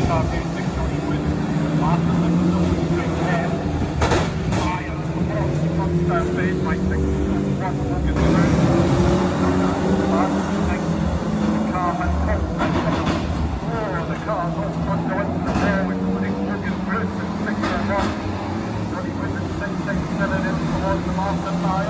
car being 620 with Martin and the Northern Street there. Fire, front base, like 6, 1 walk in the room. The car has crossed that tunnel. Oh, the car's all front going to the wall, including Morgan Bruce and 601. Running with the 667 in towards the master side.